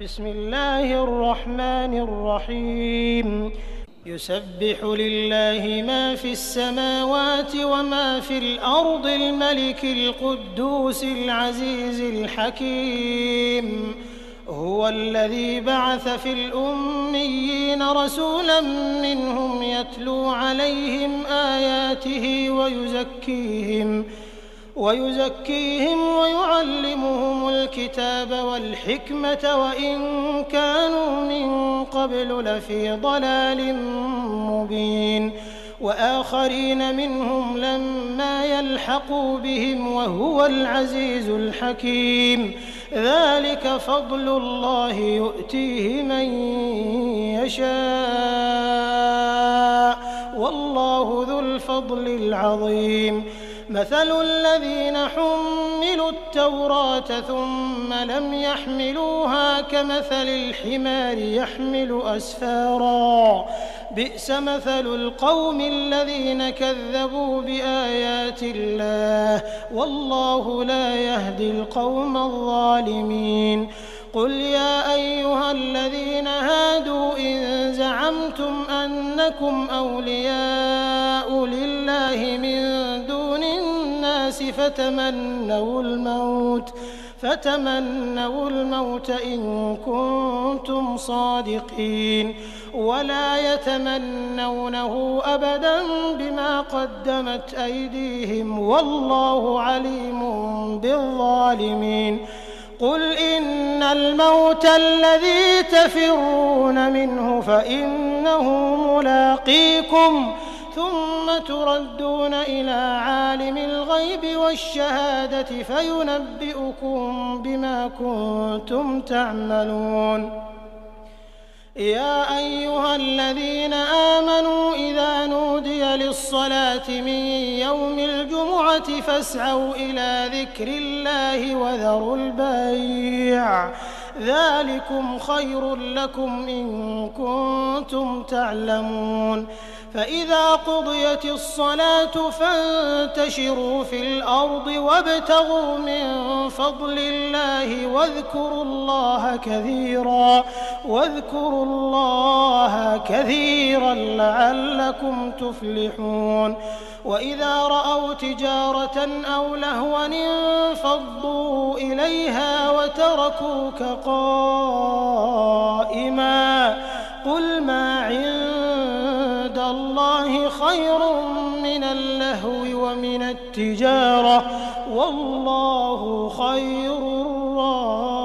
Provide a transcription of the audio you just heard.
بسم الله الرحمن الرحيم يسبح لله ما في السماوات وما في الأرض الملك القدوس العزيز الحكيم هو الذي بعث في الأميين رسولا منهم يتلو عليهم آياته ويزكيهم ويعلمهم الكتاب والحكمة وإن كانوا من قبل لفي ضلال مبين وآخرين منهم لما يلحقوا بهم وهو العزيز الحكيم ذلك فضل الله يؤتيه من يشاء والله ذو الفضل العظيم مثل الذين حملوا التوراة ثم لم يحملوها كمثل الحمار يحمل أسفارا بئس مثل القوم الذين كذبوا بآيات الله والله لا يهدي القوم الظالمين قل يا أيها الذين هادوا إن زعمتم أنكم أولياء لله من دون الناس فتمنوا الموت إن كنتم صادقين ولا يتمنونه أبدا بما قدمت أيديهم والله عليم بالظالمين قل إن الموت الذي تفرون منه فإنه ملاقيكم ثم تردون إلى عالم الغيب والشهادة فينبئكم بما كنتم تعملون يا أيها الذين آمنوا إذا نودي للصلاة من يوم الجمعة فاسعوا إلى ذكر الله وذروا البيع ذلكم خير لكم إن كنتم تعلمون فإذا قضيت الصلاة فانتشروا في الأرض وابتغوا من فضل الله واذكروا الله كثيرا لعلكم تفلحون وإذا رأوا تجارة أو لهوا انفضوا إليها وتركوك قائما قل ما عند الله خير من اللهو ومن التجارة والله خير الرازقين